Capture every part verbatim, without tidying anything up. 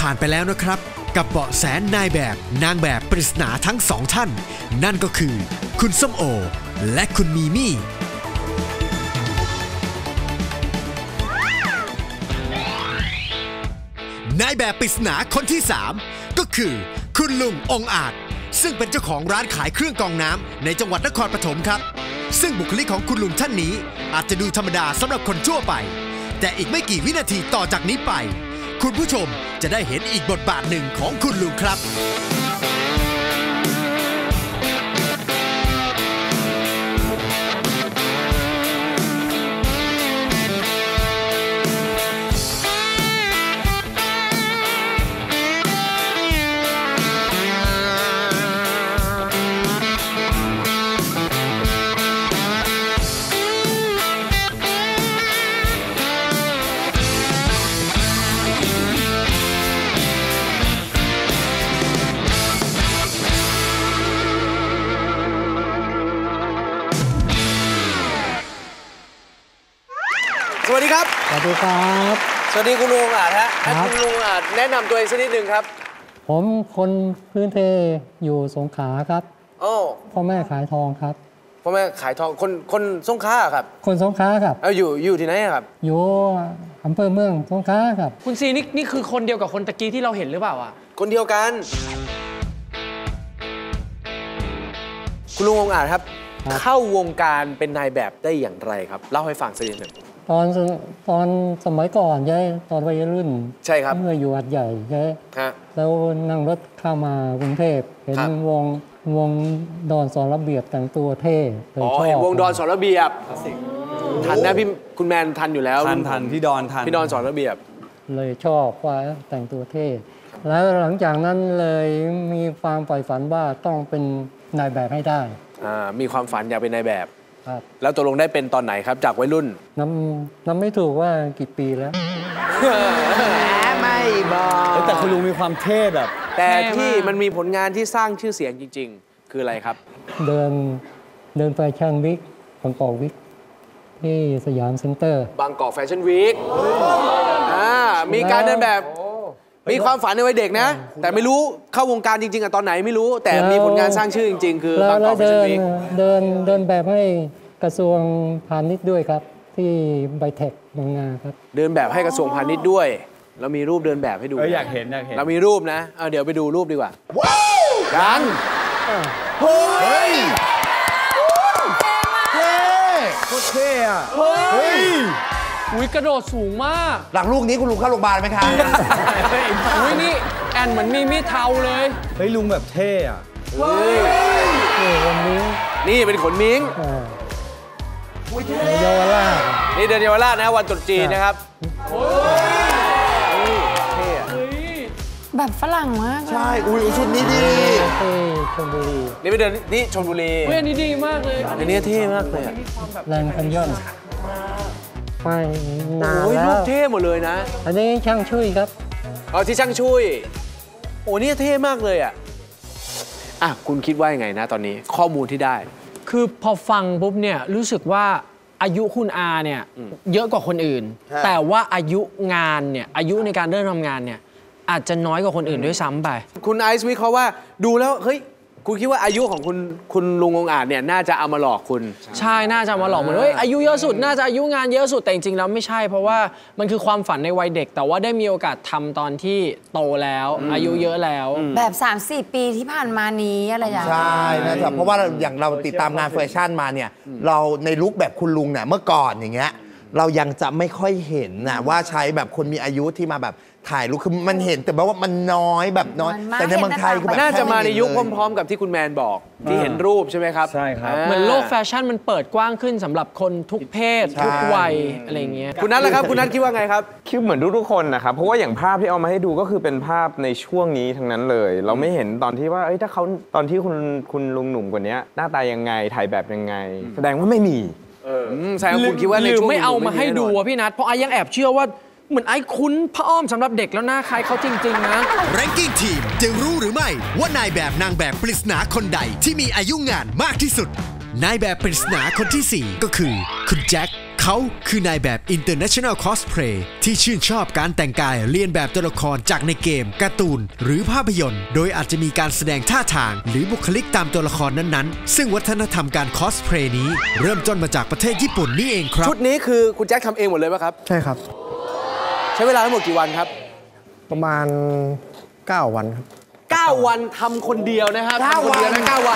ผ่านไปแล้วนะครับกับเบาะแสนายแบบนางแบบปริศนาทั้งสองท่านนั่นก็คือคุณส้มโอและคุณมีมี่นายแบบปริศนาคนที่สามก็คือคุณลุงองอาจซึ่งเป็นเจ้าของร้านขายเครื่องกรองน้ำในจังหวัดนครปฐมครับซึ่งบุคลิกของคุณลุงท่านนี้อาจจะดูธรรมดาสำหรับคนทั่วไปแต่อีกไม่กี่วินาทีต่อจากนี้ไปคุณผู้ชมจะได้เห็นอีกบทบาทหนึ่งของคุณลุงครับสวัสดีครับสวัสดีครับสวัสดีคุณลุงอาจฮะคุณลุงอาจแนะนำตัวเองสักนิดหนึ่งครับผมคนพื้นเพอยู่สงขลาครับโอ้พ่อแม่ขายทองครับพ่อแม่ขายทองคนคนสงขลาครับคนสงขลาครับเอาอยู่อยู่ที่ไหนครับอยู่อำเภอเมืองสงขลาครับคุณซีนี่นี่คือคนเดียวกับคนตะกี้ที่เราเห็นหรือเปล่าอ่ะคนเดียวกันคุณลุงองอาจครับเข้าวงการเป็นนายแบบได้อย่างไรครับเล่าให้ฟังสักนิดหนึ่งตอนตอนสมัยก่อนยัยตอนวัยรุ่นใช่ครับเมื่ออยู่หัดใหญ่ยัยแล้วนั่งรถเข้ามากรุงเทพเห็นวงวงดอนสอนระเบียบแต่งตัวเท่อ๋อเห็นวงดอนสอนระเบียบทันนะพี่คุณแมนทันอยู่แล้วทันทันพี่ดอนทันพี่ดอนสอนระเบียบเลยชอบว่าแต่งตัวเท่แล้วหลังจากนั้นเลยมีความใฝ่ฝันว่าต้องเป็นนายแบบให้ได้อ่ามีความฝันอยากเป็นนายแบบแล้วตกลงได้เป็นตอนไหนครับจากวัยรุ่นน้ำน้ำไม่ถูกว่ากี่ปีแล้วไม่บอกแต่คุณลุงมีความเท่แบบแต่ที่มันมีผลงานที่สร้างชื่อเสียงจริงๆคืออะไรครับเดินเดินแฟชั่นวีคบางกอกวีคที่สยามเซ็นเตอร์บางกอกแฟชั่นวีคอ่ามีการเดินแบบมีความฝันในวัยเด็กนะแต่ไม่รู้เข้าวงการจริงๆอะตอนไหนไม่รู้แต่มีผลงานสร้างชื่อจริงๆคือบางกอกแฟชั่นวีคเดินเดินแบบให้กระทรวงพาณิชย์ด้วยครับที่ไบเทคบางนาครับเดินแบบให้กระทรวงพาณิชย์ด้วยเรามีรูปเดินแบบให้ดูอยากเห็นอยากเห็นเรามีรูปนะเอาเดี๋ยวไปดูรูปดีกว่าว้าวยังเฮ้ยเท่โคตรเท่อะเฮ้ยอุ้ยกระโดดสูงมากหลังลูกนี้คุณลุงเข้าโรงพยาบาลไหมครับอุ้ยนี่แอนเหมือนมีมีดเทาเลยเฮ้ยลุงแบบเท่อะนี่วันนี้นี่เป็นขนมิ้งเยาวราชนี่เดือนเยาวราชนะวันตรุษจีนนะครับเท่แบบฝรั่งมากใช่อุ้ยชุดนี้ดีที่ชลบุรีนี่ไปเดินนี่ชลบุรีเฮ้ยอันนี้ดีมากเลยอันนี้เท่มากเลยแลนด์คันยอนไม่นานแล้วรูปเท่หมดเลยนะอันนี้ช่างช่วยครับอ๋อที่ช่างช่วยโอ้นี่เท่มากเลยอ่ะอ่ะคุณคิดว่ายังไงนะตอนนี้ข้อมูลที่ได้คือพอฟังปุ๊บเนี่ยรู้สึกว่าอายุคุณอาเนี่ยเยอะกว่าคนอื่นแต่ว่าอายุงานเนี่ยอายุในการเริ่มทำงานเนี่ยอาจจะน้อยกว่าคนอื่นด้วยซ้ำไปคุณไอซ์วิเคราะห์ว่าดูแล้วเฮ้ยคุณคิดว่าอายุของคุณคุณลุงองอาจเนี่ยน่าจะเอามาหลอกคุณใช่น่าจะมาหลอกเหมือนเฮ้ยอายุเยอะสุดน่าจะอายุงานเยอะสุดแต่จริงๆแล้วไม่ใช่เพราะว่ามันคือความฝันในวัยเด็กแต่ว่าได้มีโอกาสทำตอนที่โตแล้วอายุเยอะแล้วแบบ สามสี่ ปีที่ผ่านมานี้อะไรอย่างใช่นะครับเพราะว่าอย่างเราติดตามงานแฟชั่นมาเนี่ยเราในลุคแบบคุณลุงเนี่ยเมื่อก่อนอย่างเงี้ยเรายังจะไม่ค่อยเห็นนะว่าใช้แบบคนมีอายุที่มาแบบถ่ายรูปคือมันเห็นแต่ว่ามันน้อยแบบน้อยแต่ในเมืองไทยคือแบบน่าจะมาในยุคพร้อมๆกับที่คุณแมนบอกที่เห็นรูปใช่ไหมครับใช่ครับเหมือนโลกแฟชั่นมันเปิดกว้างขึ้นสำหรับคนทุกเพศทุกวัยอะไรเงี้ยคุณนัทล่ะครับคุณนัทคิดว่าไงครับคิดเหมือนทุกๆคนนะครับเพราะว่าอย่างภาพที่เอามาให้ดูก็คือเป็นภาพในช่วงนี้ทั้งนั้นเลยเราไม่เห็นตอนที่ว่าเอ้ยถ้าเขาตอนที่คุณคุณลุงหนุ่มกว่านี้หน้าตายังไงถ่ายแบบยังไงแสดงว่าไม่มีเออแสดงว่าคุณคิดว่าในช่วงไม่เอามาให้ดูพี่นัทเพราะไอ้ยังแอบเชื่อว่าเหมือนไอ้คุ้นพระอ้อมสำหรับเด็กแล้วหน้าคล้ายเขาจริงๆนะแรงกิ้งทีมจะรู้หรือไม่ว่านายแบบนางแบบปริศนาคนใดที่มีอายุงานมากที่สุดนายแบบปริศนาคนที่สี่ก็คือคุณแจ็คเขาคือนายแบบ International Cosplay ที่ชื่นชอบการแต่งกายเลียนแบบตัวละครจากในเกมการ์ตูนหรือภาพยนตร์โดยอาจจะมีการแสดงท่าทางหรือบุคลิกตามตัวละครนั้นๆซึ่งวัฒนธรรมการคอสเพลย์นี้เริ่มต้นมาจากประเทศญี่ปุ่นนี่เองครับชุดนี้คือคุณแจ็คทำเองหมดเลยป่ะครับใช่ครับใช้เวลาทั้งหมดกี่วันครับประมาณ เก้า วันครับเก้า วันทำคนเดียวนะครับทำคนเดียวนะเก้าวัน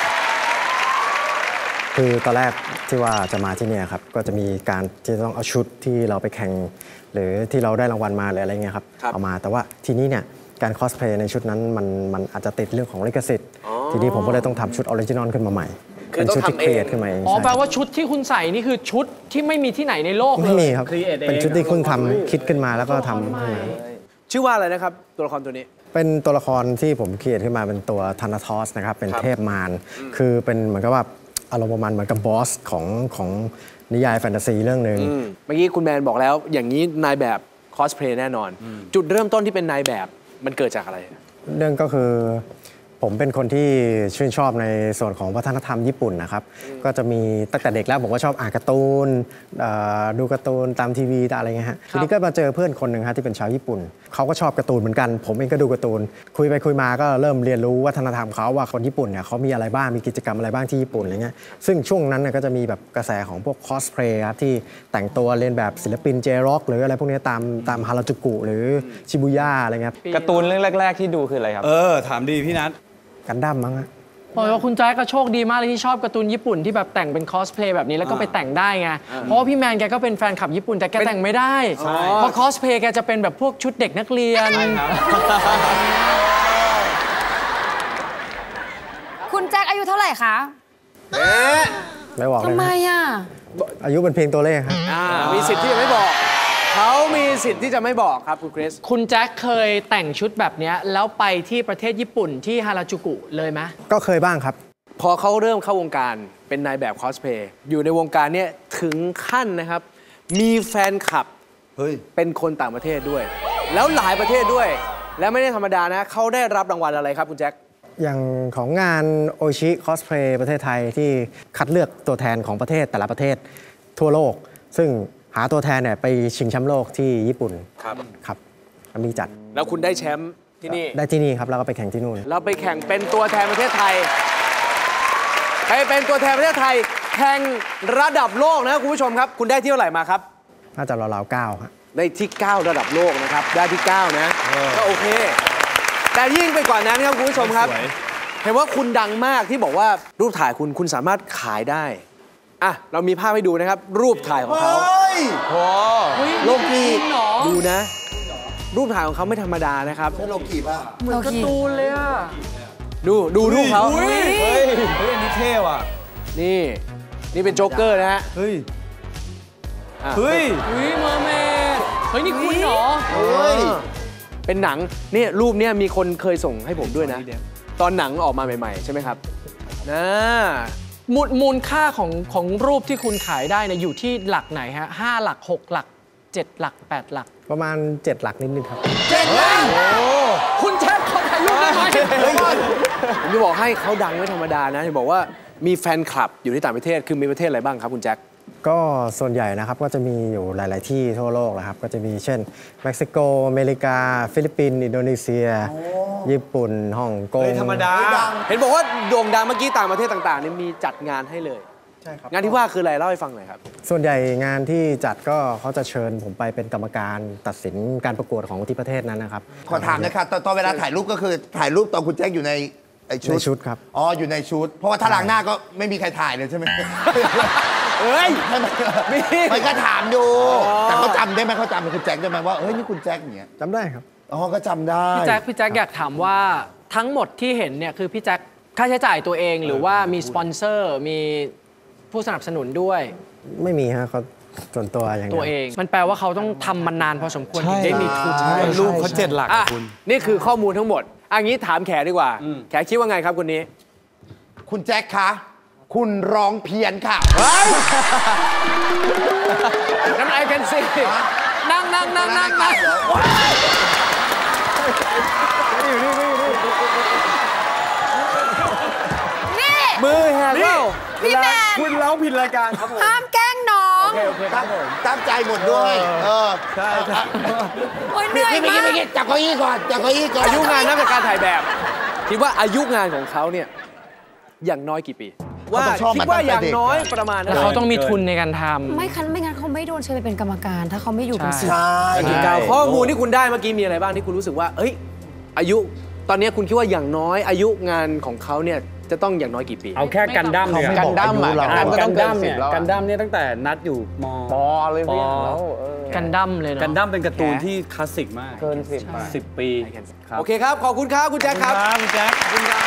คือตอนแรกที่ว่าจะมาที่นี่ครับก็จะมีการที่ต้องเอาชุดที่เราไปแข่งหรือที่เราได้รางวัลมาหรืออะไรเงี้ยครับเอามาแต่ว่าทีนี้เนี่ยการคอสเพลย์ในชุดนั้นมันมันอาจจะติดเรื่องของลิขสิทธิ์ทีนี้ผมก็เลยต้องทำชุดออริจินอลขึ้นมาใหม่เป็นชุดที่เครียดขึ้นมาเองอ๋อแปลว่าชุดที่คุณใส่นี่คือชุดที่ไม่มีที่ไหนในโลกเลยไม่มีครับเป็นชุดที่เพิ่งทำคิดขึ้นมาแล้วก็ทำขึ้นมาชื่อว่าอะไรนะครับตัวละครตัวนี้เป็นตัวละครที่ผมเครียดขึ้นมาเป็นตัวธานาทอสนะครับเป็นเทพมารคือเป็นเหมือนกับว่าอารมณ์ประมาณเหมือนกับบอสของของนิยายแฟนตาซีเรื่องหนึ่งเมื่อกี้คุณแมนบอกแล้วอย่างนี้นายแบบคอสเพลย์แน่นอนจุดเริ่มต้นที่เป็นนายแบบมันเกิดจากอะไรเรื่องก็คือผมเป็นคนที่ชื่นชอบในส่วนของวัฒนธรรมญี่ปุ่นนะครับก็จะมีตั้งแต่เด็กแล้วผมก็ชอบอ่านการ์ตูนดูการ์ตูนตามทีวีตามอะไรเงี้ยฮะทีนี้ก็มาเจอเพื่อนคนหนึ่งฮะที่เป็นชาวญี่ปุ่นเขาก็ชอบการ์ตูนเหมือนกันผมเองก็ดูการ์ตูนคุยไปคุยมาก็เริ่มเรียนรู้วัฒนธรรมเขาว่าคนญี่ปุ่นเนี่ยเขามีอะไรบ้างมีกิจกรรมอะไรบ้างที่ญี่ปุ่นอะไรเงี้ยซึ่งช่วงนั้นก็จะมีแบบกระแสของพวกคอสเพลย์ครับที่แต่งตัวเรียนแบบศิลปินเจร็อกหรืออะไรพวกนี้ตามตามฮาราจูกุหรือชิบูย่าอะไรเงี้ยการ์ตูนเรื่องแรกๆที่ดูคืออะไรครับเออถามดีพี่นัทกันดั้มมั้งฮะเพราะว่าคุณแจ๊คก็โชคดีมากเลยที่ชอบการ์ตูนญี่ปุ่นที่แบบแต่งเป็นคอสเพลย์แบบนี้แล้วก็ไปแต่งได้ไงเพราะว่าพี่แมนแกก็เป็นแฟนคลับญี่ปุ่นแต่แกแต่งไม่ได้เพราะคอสเพลย์แกจะเป็นแบบพวกชุดเด็กนักเรียนคุณแจ็คอายุเท่าไหร่คะไม่บอกเลยทำไมอ่ะอายุเป็นเพียงตัวเลขครับมีสิทธิ์ที่จะไม่บอกเขามีสิทธิ์ที่จะไม่บอกครับคุณคริสคุณแจ็คเคยแต่งชุดแบบนี้แล้วไปที่ประเทศญี่ปุ่นที่ฮาราจูกุเลยไหมก็เคยบ้างครับพอเขาเริ่มเข้าวงการเป็นนายแบบคอสเพลย์อยู่ในวงการนี้ถึงขั้นนะครับมีแฟนคลับเป็นคนต่างประเทศด้วยแล้วหลายประเทศด้วยและไม่ได้ธรรมดานะเขาได้รับรางวัลอะไรครับคุณแจ็คอย่างของงานโอชิคอสเพลย์ประเทศไทยที่คัดเลือกตัวแทนของประเทศแต่ละประเทศทั่วโลกซึ่งหาตัวแทนเนี่ยไปชิงแชมป์โลกที่ญี่ปุ่นครับครับมีจัดแล้วคุณได้แชมป์ที่นี่ได้ที่นี่ครับแล้วก็ไปแข่งที่นู่นเราไปแข่งเป็นตัวแทนประเทศไทยไปเป็นตัวแทนประเทศไทยแข่งระดับโลกนะคุณผู้ชมครับคุณได้ที่เท่าไหร่มาครับน่าจะราวๆเก้าครับได้ที่เก้าระดับโลกนะครับได้ที่เก้านะก็โอเคแต่ยิ่งไปกว่านั้นครับคุณผู้ชมครับเห็นว่าคุณดังมากที่บอกว่ารูปถ่ายคุณคุณสามารถขายได้อ่ะเรามีภาพให้ดูนะครับรูปถ่ายของเขาโอ้โลกีดูนะรูปถ่ายของเขาไม่ธรรมดานะครับใช่โลกีป่ะเหมือนการ์ตูนเลยอ่ะดูดูรูปเขาเฮ้ยเฮ้ยอันนี้เท่ว่ะนี่นี่เป็นโจ๊กเกอร์นะฮะเฮ้ยเฮ้ยเฮ้ยเมอร์เมดเฮ้ยนี่คุณเหรอเฮ้ยเป็นหนังเนี่ยรูปเนี้ยมีคนเคยส่งให้ผมด้วยนะตอนหนังออกมาใหม่ๆใช่ไหมครับนะมูลมูลค่าของของรูปที่คุณขายได้เนี่ยอยู่ที่หลักไหนฮะห้าหลักหกหลักเจ็ดหลักแปดหลักประมาณเจ็ดหลักนิดๆครับเจ็ดหลักคุณแจ็คขอถ่ายรูปได้ไหมผมจะบอกให้เขาดังไม่ธรรมดานะจะบอกว่ามีแฟนคลับอยู่ที่ต่างประเทศคือมีประเทศอะไรบ้างครับคุณแจ็คก็ส่วนใหญ่นะครับก็จะมีอยู่หลายๆที่ทั่วโลกนะครับก็จะมีเช่นเม็กซิโกอเมริกาฟิลิปปินส์อินโดนีเซียญี่ปุ่นฮ่องกงธรรมดาเห็นบอกว่าโด่งดังเมื่อกี้ต่างประเทศต่างๆนี่มีจัดงานให้เลยใช่ครับงานที่ว่าคืออะไรเล่าให้ฟังหน่อยครับส่วนใหญ่งานที่จัดก็เขาจะเชิญผมไปเป็นกรรมการตัดสินการประกวดของที่ประเทศนั้นนะครับขอถามนะครับตอนเวลาถ่ายรูปก็คือถ่ายรูปตอนคุณแจ็คอยู่ในในชุดครับอ๋ออยู่ในชุดเพราะว่าถ้าล้างหน้าก็ไม่มีใครถ่ายเลยใช่ไหมเอ้ยมันก็ถามดูแต่เขาจำได้ไหมเขาจำเป็นคุณแจ็คได้ไหมว่าเฮ้ยนี่คุณแจ็คอย่างเงี้ยจำได้ครับอ๋อก็จำได้พี่แจ็คพี่แจ็คอยากถามว่าทั้งหมดที่เห็นเนี่ยคือพี่แจ็คค่าใช้จ่ายตัวเองหรือว่ามีสปอนเซอร์มีผู้สนับสนุนด้วยไม่มีฮะเขาส่วนตัวอย่างตัวเองมันแปลว่าเขาต้องทำมานานพอสมควรถึงได้มีทุนรูปเขาเจ็ดหลักคุณนี่คือข้อมูลทั้งหมดอันนี้ถามแขดีกว่าแขคิดว่าไงครับคนนี้คุณแจ็คคะคุณร้องเพี้ยนค่ะน้ำไอกันสินั่งนั่งนั่งนั่งนั่งนี่มือแหกเล่าพี่แมนคุณร้องผิดรายการครับผมห้ามแกล้งน้องตั้งตั้งใจหมดด้วยเออใช่โอ้ยเหนื่อยไม่มาไม่กไม่จับเก้าอี้ก่อนจับเก้าอี้ก่อนอายุงานนักจากการถ่ายแบบ คิดว่าอายุงานของเขาเนี่ยอย่างน้อยกี่ปี ว่าคิดว่าอย่างน้อยประมาณแล้วเขาต้องมีทุนในการทำไม่คันไม่งั้นเขาไม่โดนเชิญไปเป็นกรรมการ ถ้าเขาไม่อยู่เป็นสิบใช่กี่กาวข้อมูลที่คุณได้เมื่อกี้มีอะไรบ้างที่คุณรู้สึกว่าเอ้ยอายุตอนนี้คุณคิดว่าอย่างน้อยอายุงานของเขาเนี่ยจะต้องอย่างน้อยกี่ปีเอาแค่กันดั้มเนี่ยกันดั้มอ่ะอ่าก็กัต้อน งดั้มเนี่ยเกินสิบแล้วอะกันดั้มเนี่ยตั้งแต่นัดอยู่มปอเลยพี่ปอแล้วเออกันดั้มเลยเนาะกันดั้มเป็นการ์ตูนที่คลาสสิกมากเกินสิบอะสิบปีโอเคครับ ขอบคุณครับคุณแจ็คครับครับคุณแจ็คขอบคุณครับ